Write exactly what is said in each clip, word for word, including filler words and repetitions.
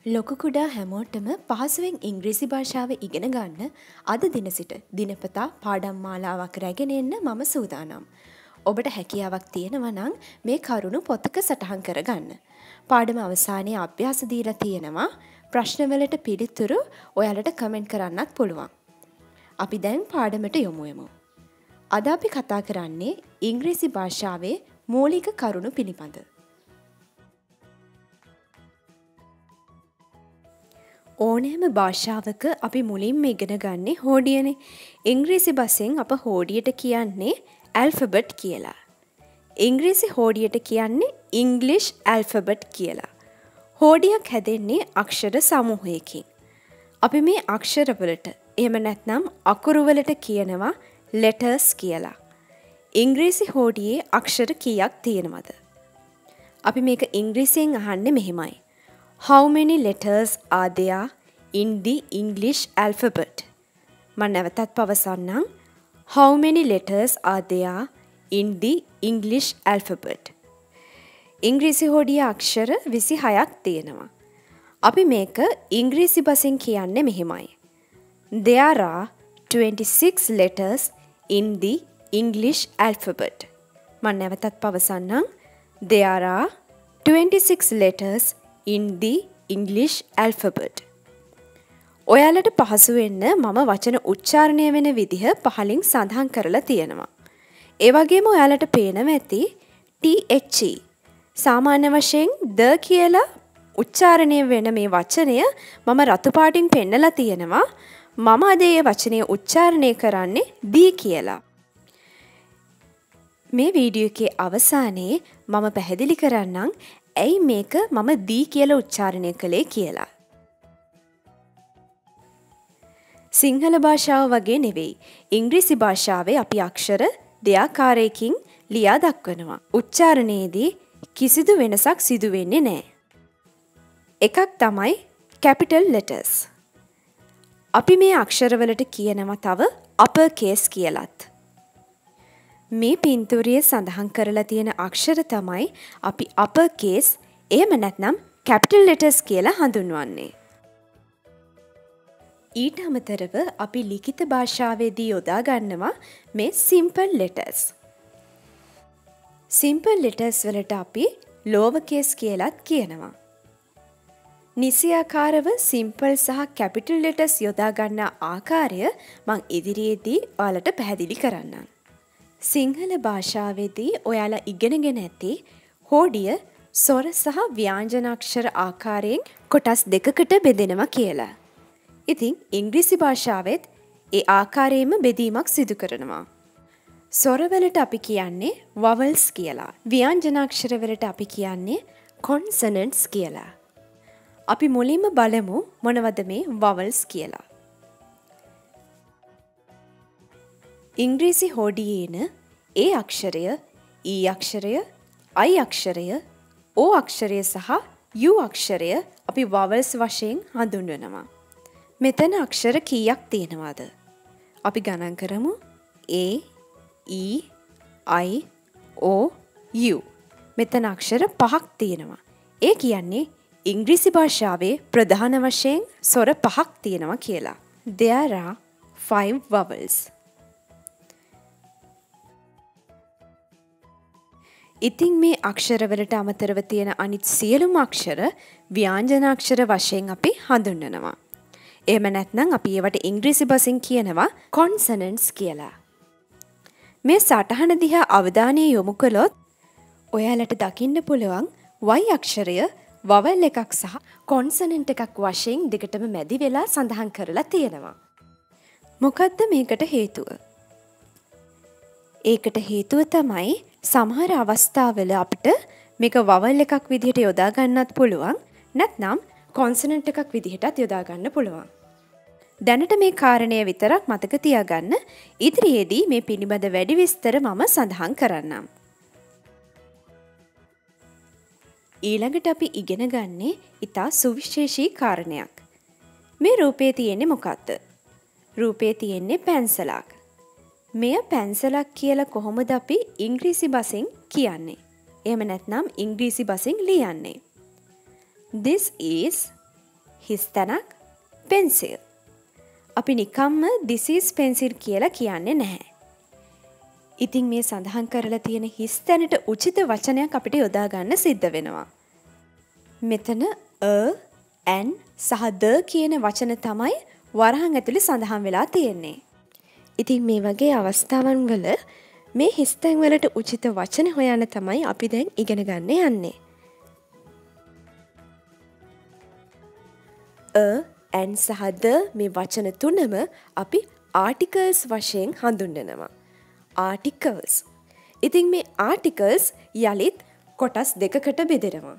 ලොකු කුඩා හැමෝටම පහසුවෙන් ඉංග්‍රීසි භාෂාව ඉගෙන ගන්න අද දින සිට දිනපතා පාඩම් මාලාවක් රැගෙන එන්න මම සූදානම්. ඔබට හැකියාවක් තියෙනවා නම් මේ කරුණු පොතක සටහන් කරගන්න. පාඩම අවසානයේ අභ්‍යාස දීලා තියෙනවා. ප්‍රශ්නවලට පිළිතුරු ඔයාලට කමෙන්ට් කරන්නත් පුළුවන්. අපි දැන් පාඩමට යමු යමු. අද අපි කතා කරන්නේ ඉංග්‍රීසි භාෂාවේ මූලික කරුණු පිළිබඳ. ඕනෑම භාෂාවක අපි මුලින්ම ඉගෙන ගන්නේ හෝඩියනේ. ඉංග්‍රීසි බසෙන් අප හෝඩියට කියන්නේ ඇල්ෆබෙට් කියලා. ඉංග්‍රීසි හෝඩියට කියන්නේ ඉංග්ලිෂ් ඇල්ෆබෙට් කියලා. හෝඩියක් හැදෙන්නේ අක්ෂර සමූහයකින්. අපි මේ අක්ෂරවලට එහෙම නැත්නම් අකුරුවලට කියනවා letters කියලා. ඉංග්‍රීසි හෝඩියේ අක්ෂර කීයක් තියෙනවද? අපි මේක ඉංග්‍රීසියෙන් අහන්නේ මෙහෙමයි. How many letters are there in the English alphabet? මම නැවතත් පවසන්නම්. How many letters are there in the English alphabet? ඉංග්‍රීසි හෝඩියේ අක්ෂර විසිහයක් තියෙනවා. අපි මේක ඉංග්‍රීසි බසින් කියන්නේ මෙහෙමයි. There are twenty-six letters in the English alphabet. මම නැවතත් පවසන්නම්. There are twenty-six letters in the English alphabet. ඔයාලට පහසු වෙන්න මම වචන උච්චාරණය වෙන විදිහ පහලින් සඳහන් කරලා තියෙනවා. ඒ වගේම ඔයාලට පේනවා ඇති th සාමාන්‍ය වශයෙන් ද කියලා උච්චාරණය වෙන මේ වචනය මම රතු පාටින් පෙන්නලා තියෙනවා. මම අද මේ වචනය උච්චාරණය කරන්නේ දී කියලා. මේ වීඩියෝ එකේ අවසානයේ මම පැහැදිලි කරන්නම් ඇයි මේක මම දී කියලා උච්චාරණය කළේ කියලා. සිංහල භාෂාව වගේ නෙවෙයි. ඉංග්‍රීසි භාෂාවේ අපි අක්ෂර දෙආකාරයකින් ලියා දක්වනවා. උච්චාරණයේදී කිසිදු වෙනසක් සිදු වෙන්නේ නැහැ. එකක් තමයි capital letters. අපි මේ අක්ෂරවලට කියනවා තව upper case කියලත්. මේ පින්තූරයේ සඳහන් කරලා තියෙන අක්ෂර තමයි අපි upper case එහෙම නැත්නම් capital letters කියලා හඳුන්වන්නේ. ඊට අමතරව අපි ලිඛිත භාෂාවේදී යොදා ගන්නවා මේ simple letters. simple letters වලට අපි lower case කියලාත් කියනවා. නිසියාකාරව simple සහ capital letters යොදා ගන්න ආකාරය මම ඉදිරියේදී ඔයාලට පැහැදිලි කරන්නම්. සිංහල භාෂාවේදී ඔයාලා ඉගෙනගෙන ඇති හෝඩිය ස්වර සහ ව්‍යාංජනාක්ෂර ආකාරයෙන් කොටස් දෙකකට බෙදෙනවා කියලා. ඉතින් ඉංග්‍රීසි භාෂාවෙත් ඒ ආකාරයෙන්ම බෙදීමක් සිදු කරනවා. ස්වරවලට අපි කියන්නේ vowels කියලා. ව්‍යාංජනාක්ෂර වලට අපි කියන්නේ consonants කියලා. අපි මුලින්ම බලමු මොනවද මේ vowels කියලා. ඉංග්‍රීසි හෝඩියේන ඒ Aksharaya, E Aksharaya, I Aksharaya, O Aksharaya සහ U අක්ෂරය අපි vowels වශයෙන් හඳුන්වනවා. මෙතන අක්ෂර කීයක් තියෙනවද? අපි ගණන් කරමු. A, E, I, O, U. මෙතන අක්ෂර පහක් තියෙනවා. ඒ කියන්නේ ඉංග්‍රීසි භාෂාවේ ප්‍රධාන වශයෙන් ස්වර පහක් තියෙනවා කියලා. There are five vowels. ඉතින් මේ අක්ෂරවලට අමතරව තියෙන අනිත් සියලුම අක්ෂර ව්‍යාංජනාක්ෂර වශයෙන් අපි හඳුන්වනවා. එහෙම නැත්නම් අපි ඒවට ඉංග්‍රීසි බසින් කියනවා consonants කියලා. මේ සටහන දිහා අවධානය යොමු කළොත් ඔයාලට දකින්න පුළුවන් Y අක්ෂරය vowel එකක් සහ consonant එකක් වශයෙන් දෙකටම මැදි වෙලා සඳහන් කරලා තියෙනවා. මොකද්ද මේකට හේතුව? ඒකට හේතුව තමයි සමහර අවස්ථාවල අපිට මේක vowel එකක් විදිහට යොදා ගන්නත් පුළුවන්, නැත්නම් consonant එකක් විදිහටත් යොදා ගන්න පුළුවන්. දැනට මේ කාරණය විතරක් මතක තියාගන්න. ඉදිරියේදී මේ පිළිබඳ වැඩි විස්තර මම සඳහන් කරන්නම්. ඊළඟට අපි ඉගෙන ගන්නේ ඉතා සුවිශේෂී කාරණයක්. මේ රූපේ තියෙන්නේ මොකක්ද? රූපේ තියෙන්නේ පැන්සලක්. මෙය පැන්සලක් කියලා කොහොමද අපි ඉංග්‍රීසි බසින් කියන්නේ? එහෙම නැත්නම් ඉංග්‍රීසි බසින් ලියන්නේ? This is හිස් තැනක් pencil. අපි නිකම්ම this is pencil කියලා කියන්නේ නැහැ. ඉතින් මේ සඳහන් කරලා තියෙන හිස් තැනට උචිත වචනයක් අපිට යොදා ගන්න සිද්ධ වෙනවා. මෙතන a, an සහ the කියන වචන තමයි වරහන් ඇතුලේ සඳහන් වෙලා තියෙන්නේ. ඉතින් මේ වගේ අවස්ථාවන් වල මේ හිස් තැන් වලට උචිත වචන හොයන්න තමයි අපි දැන් ඉගෙන ගන්න යන්නේ. a, an සහ the මේ වචන තුනම අපි articles වශයෙන් හඳුන්වනවා. articles. ඉතින් මේ articles යලිත් කොටස් දෙකකට බෙදෙනවා.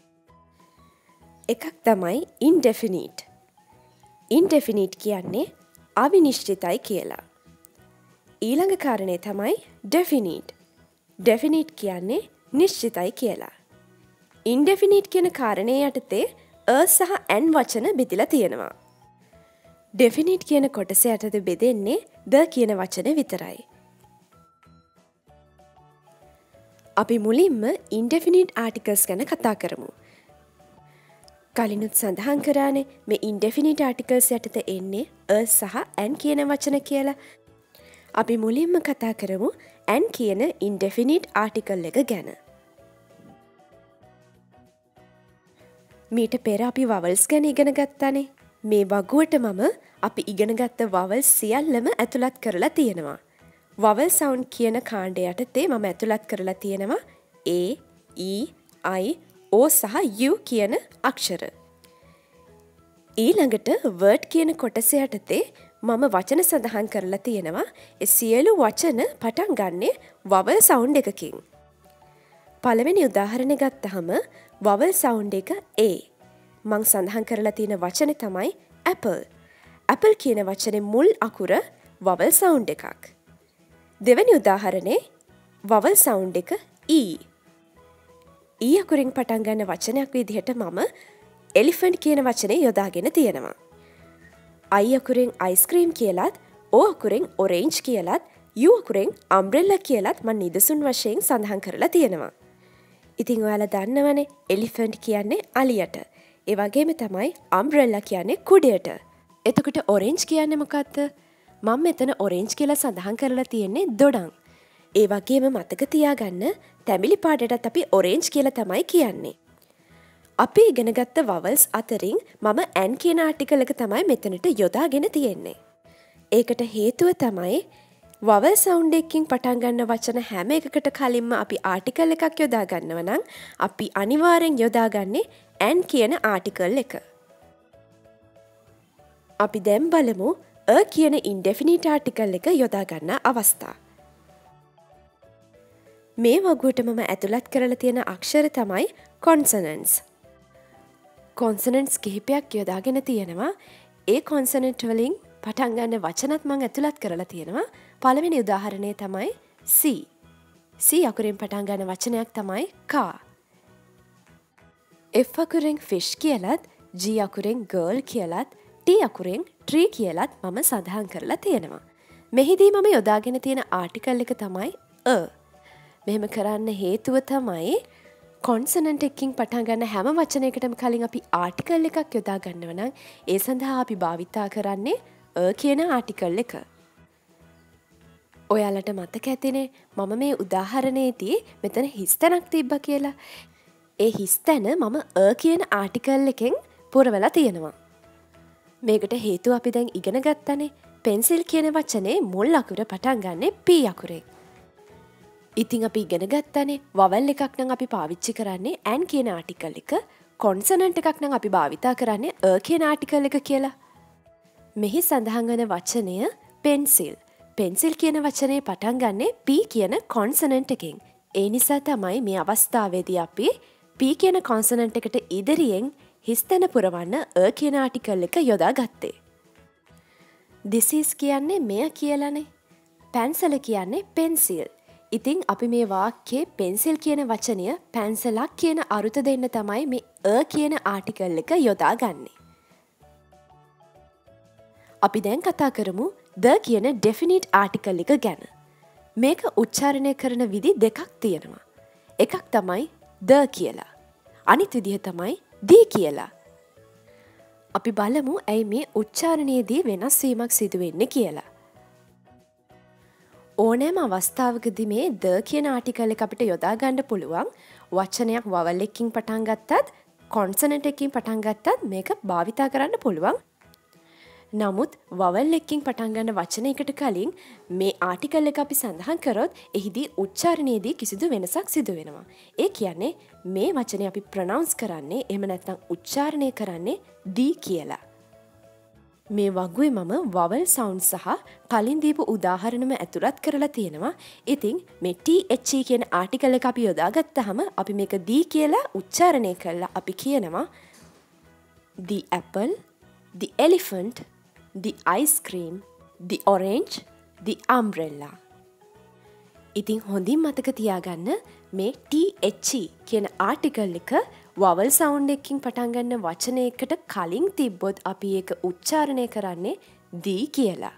එකක් තමයි indefinite. indefinite කියන්නේ අවිනිශ්චිතයි කියලා. ඊළඟ කාරණේ තමයි definite. definite කියන්නේ නිශ්චිතයි කියලා. indefinite කියන කාරණේ යටතේ a සහ an වචන බෙදලා තියෙනවා. definite කියන කොටස යටතේ බෙදෙන්නේ the කියන වචන විතරයි. අපි මුලින්ම indefinite articles ගැන කතා කරමු. කලිනුත් සඳහන් කරානේ මේ indefinite articles යටතේ එන්නේ a සහ an කියන වචන කියලා. අපි මුලින්ම කතා කරමු an කියන indefinite article එක ගැන. මීට පෙර අපි vowels ගැන ඉගෙන ගත්තානේ. මේ වගුවට මම අපි ඉගෙන ගත්ත vowels සියල්ලම ඇතුළත් කරලා තියෙනවා. vowel sound කියන කාණ්ඩය යටතේ මම ඇතුළත් කරලා තියෙනවා a, e, i, o සහ u කියන අක්ෂර. ඊළඟට word කියන කොටස යටතේ මම වචන සඳහන් කරලා තියෙනවා ඒ සියලු වචන පටන් ගන්නෙ vowel sound එකකින්. පළවෙනි උදාහරණය ගත්තහම vowel sound එක a. මං සඳහන් කරලා තියෙන වචනේ තමයි apple. apple කියන වචනේ මුල් අකුර vowel sound එකක්. දෙවැනි උදාහරණේ vowel sound එක e. e අකුරින් පටන් ගන්න වචනයක් විදිහට මම elephant කියන වචනේ යොදාගෙන තියෙනවා. I අකුරෙන් ice cream කියලත්, O අකුරෙන් orange කියලත්, U අකුරෙන් umbrella කියලත් මම නිදසුන් වශයෙන් සඳහන් කරලා තියෙනවා. ඉතින් ඔයාලා දන්නවනේ elephant කියන්නේ අලියට. ඒ වගේම තමයි umbrella කියන්නේ කුඩයට. එතකොට orange කියන්නේ මොකක්ද? මම මෙතන orange කියලා සඳහන් කරලා තියෙන්නේ දොඩම්. ඒ වගේම මතක තියාගන්න තැඹිලි පාටටත් අපි orange කියලා තමයි කියන්නේ. අපි ඉගෙන ගත්ත vowels අතරින් මම an කියන ආටිකල් එක තමයි මෙතනට යොදාගෙන තියෙන්නේ. ඒකට හේතුව තමයි vowel sound එකකින් පටන් ගන්න වචන හැම එකකට කලින්ම අපි ආටිකල් එකක් යොදා ගන්නවා නම් අපි අනිවාර්යෙන් යොදාගන්නේ an කියන ආටිකල් එක. අපි දැන් බලමු a කියන indefinite article එක යොදා ගන්න අවස්ථා. මේ වගුවට මම ඇතුළත් කරලා තියෙන අක්ෂර තමයි consonants. consonants කිහිපයක් යොදාගෙන තියෙනවා. ඒ consonant වලින් පටන් ගන්න වචනත් මම ඇතුළත් කරලා තියෙනවා. පළවෙනි උදාහරණය තමයි C. C අකුරෙන් පටන් ගන්න වචනයක් තමයි car. F අකුරෙන් fish කියලත්, G අකුරෙන් girl කියලත්, T අකුරෙන් tree කියලත් මම සඳහන් කරලා තියෙනවා. මෙහිදී මම යොදාගෙන තියෙන ආටිකල් එක තමයි a. මෙහෙම කරන්න හේතුව තමයි කොන්සනන්ට් එකකින් පටන් ගන්න හැම වචනයකටම කලින් අපි ආටිකල් එකක් යොදා ගන්නවා නම් ඒ සඳහා අපි භාවිතා කරන්නේ a කියන ආටිකල් එක. ඔයාලට මතක ඇතිනේ මම මේ උදාහරණයේදී මෙතන හිස් තැනක් තිබ්බා කියලා. ඒ හිස් තැන මම a කියන ආටිකල් එකෙන් පුරවලා තියෙනවා. මේකට හේතුව අපි දැන් ඉගෙන ගත්තනේ පෙන්සිල් කියන වචනේ මුල් අකුර පටන් ගන්නෙ P අකුරෙන්. ඉතින් අපි ඉගෙන ගත්තනේ vowel එකක් නම් අපි පාවිච්චි කරන්නේ an කියන ආටිකල් එක, consonant එකක් නම් අපි භාවිතා කරන්නේ a කියන ආටිකල් එක කියලා. මෙහි සඳහන් වන වචනය pencil. pencil කියන වචනේ පටන් ගන්නෙ P කියන consonant එකෙන්. ඒ නිසා තමයි මේ අවස්ථාවේදී අපි P කියන consonant එකට ඉදිරියෙන් හිස් තැන පුරවන්න a කියන ආටිකල් එක යොදා ගත්තේ. This is කියන්නේ මෙය කියලානේ. pencil කියන්නේ pencil. ඉතින් අපි මේ වාක්‍යයේ pencil කියන වචනය පැන්සලක් කියන අරුත දෙන්න තමයි මේ a කියන ආටිකල් එක යොදා ගන්නෙ. අපි දැන් කතා කරමු the කියන definite article එක ගැන. මේක උච්චාරණය කරන විදි දෙකක් තියෙනවා. එකක් තමයි the කියලා. අනිත් විදිහ තමයි the කියලා. අපි බලමු ඇයි මේ උච්චාරණයේදී වෙනස් වීමක් සිදු වෙන්නේ කියලා. ඕනෑම අවස්ථාවකදී මේ ද කියන ආටිකල් එක අපිට යොදා ගන්න පුළුවන් වචනයක් වවල් එකකින් පටන් ගත්තත් කොන්සනන්ට් එකකින් පටන් ගත්තත් මේක භාවිතා කරන්න පුළුවන්. නමුත් වවල් එකකින් පටන් ගන්න වචනයකට කලින් මේ ආටිකල් එක අපි සඳහන් කරොත් එහිදී උච්චාරණයේදී කිසිදු වෙනසක් සිදු වෙනවා. ඒ කියන්නේ මේ වචනේ අපි ප්‍රොනවුන්ස් කරන්නේ එහෙම නැත්නම් උච්චාරණය කරන්නේ දී කියලා. මේ වගුවේ මම වවල් සවුන්ඩ් සහ කලින් දීපු උදාහරණම ඇතුළත් කරලා තියෙනවා. ඉතින් මේ th කියන ආටිකල් එක අපි යොදාගත්තාම අපි මේක දී කියලා උච්චාරණය කළා අපි කියනවා the apple, the elephant, the ice cream, the orange, the umbrella. ඉතින් හොඳින් මතක තියාගන්න මේ th කියන ආටිකල් එක වවල් සවුන්ඩ් එකකින් පටන් ගන්න වචනයකට කලින් තිබ්බොත් අපි ඒක උච්චාරණය කරන්නේ දී කියලා.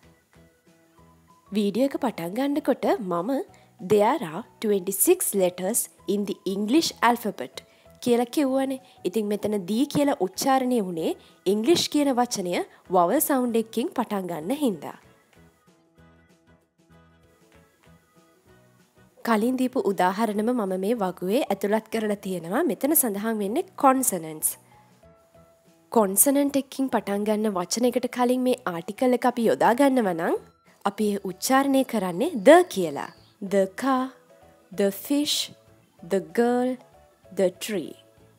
වීඩියෝ එක පටන් ගන්නකොට මම there are twenty-six letters in the English alphabet කියලා කිව්වනේ. ඉතින් මෙතන දී කියලා උච්චාරණය වුණේ ඉංග්‍රීසි කියන වචනය වවල් සවුන්ඩ් එකකින් පටන් ගන්න හින්දා. කලින් දීපු උදාහරණම මම මේ වගුවේ ඇතුළත් කරලා තියෙනවා. මෙතන සඳහන් වෙන්නේ කොන්සනන්ට්ස්. කොන්සනන්ට් එකකින් පටන් ගන්න වචනයකට කලින් මේ ආටිකල් එක අපි යොදා ගන්නවා නම් අපි ඒ උච්චාරණය කරන්නේ the කියලා. The car, the fish, the girl, the tree.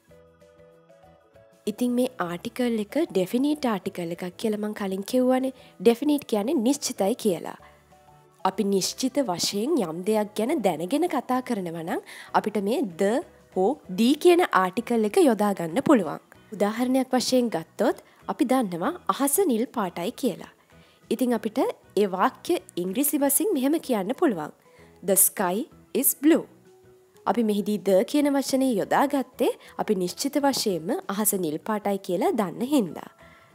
ඉතින් මේ ආටිකල් එක ඩෙෆිනිට් ආටිකල් එකක් කියලා මම කලින් කිව්වනේ. ඩෙෆිනිට් කියන්නේ නිශ්චිතයි කියලා. අපි නිශ්චිත වශයෙන් යම් දෙයක් ගැන දැනගෙන කතා කරනවා නම් අපිට මේ the හෝ දී කියන ආටිකල් එක යොදා ගන්න පුළුවන්. උදාහරණයක් වශයෙන් ගත්තොත් අපි දන්නවා අහස නිල් පාටයි කියලා. ඉතින් අපිට ඒ වාක්‍ය ඉංග්‍රීසි බසින් මෙහෙම කියන්න පුළුවන්. The sky is blue. අපි මෙහිදී the කියන වචනේ යොදා ගත්තේ අපි නිශ්චිත වශයෙන්ම අහස නිල් පාටයි කියලා දන්න හින්දා.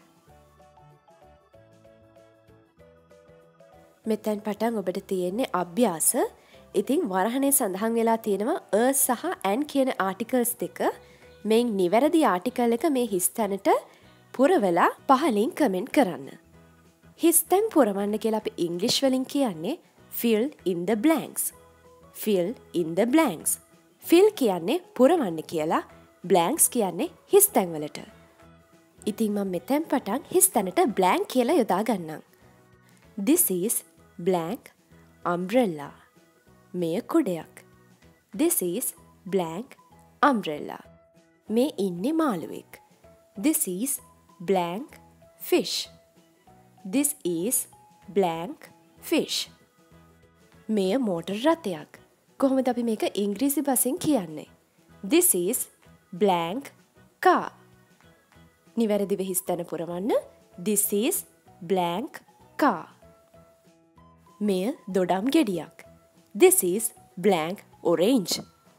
මෙතෙන් පටන් ඔබට තියෙන්නේ අභ්‍යාස. ඉතින් වරහනේ සඳහන් වෙලා තියෙනවා a සහ an කියන ආටිකල්ස් දෙක. මේ නිවැරදි ආටිකල් එක මේ හිස් තැනට පුරවලා පහලින් කමෙන්ට් කරන්න. හිස් තැන් පුරවන්න කියලා අපි ඉංග්‍රීසි වලින් කියන්නේ fill in the blanks. fill in the blanks. fill කියන්නේ පුරවන්න කියලා, blanks කියන්නේ හිස් තැන් වලට. ඉතින් මම මෙතෙන් පටන් හිස් තැනට blank කියලා යොදා ගන්නම්. This is blank umbrella. මෙය කුඩයක්. This is blank umbrella. මේ ඉන්නේ මාළුවෙක්. This is blank fish. This is blank fish. මෙය මෝටර් රථයක්. කොහොමද අපි මේක ඉංග්‍රීසි බසින් කියන්නේ? This is blank car. නිවැරදිව හිස් තැන පුරවන්න. This is blank car. මෙය දොඩම් ගෙඩියක්. This is blank orange.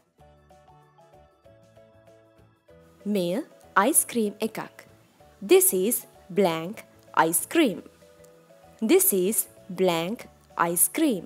මෙය ice cream එකක්. This is blank ice cream. This is blank ice cream.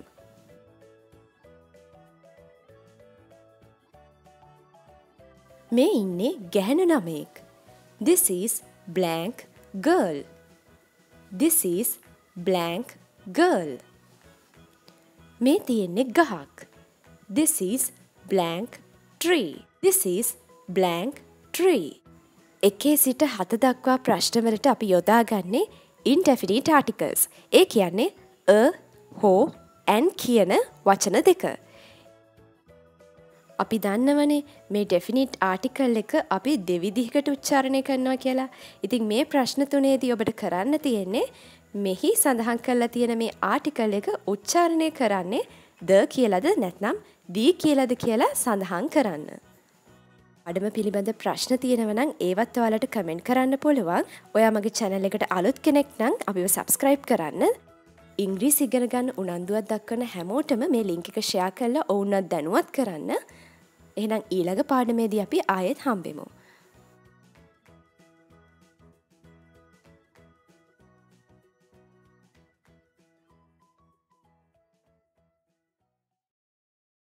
මේ ඉන්නේ ගැහැණු ළමයෙක්. This is blank girl. This is blank girl. මේ තියෙන්නේ ගහක්. This is blank tree. This is blank tree. එකේ සිට හත දක්වා ප්‍රශ්නවලට අපි යොදාගන්නේ indefinite articles. ඒ කියන්නේ a, හෝ, an කියන වචන දෙක. අපි දන්නවනේ මේ ඩෙෆිනිට් ආටිකල් එක අපි දෙවිදිහකට උච්චාරණය කරනවා කියලා. ඉතින් මේ ප්‍රශ්න තුනේදී ඔබට කරන්න තියෙන්නේ මෙහි සඳහන් කරලා තියෙන මේ ආටිකල් එක උච්චාරණය කරන්නේ ද කියලාද නැත්නම් දී කියලාද කියලා සඳහන් කරන්න. අඩම පිළිබඳ ප්‍රශ්න තියෙනවා නම් ඒවත් ඔයාලට කමෙන්ට් කරන්න පුළුවන්. ඔයා මගේ channel එකට අලුත් කෙනෙක් නම් අපිව subscribe කරන්න. ඉංග්‍රීසි ඉගෙන ගන්න උනන්දුවක් දක්වන හැමෝටම මේ link එක share කරලා ඔවුන්වත් දැනුවත් කරන්න. එහෙනම් ඊළඟ පාඩමේදී අපි ආයෙත් හම්බෙමු.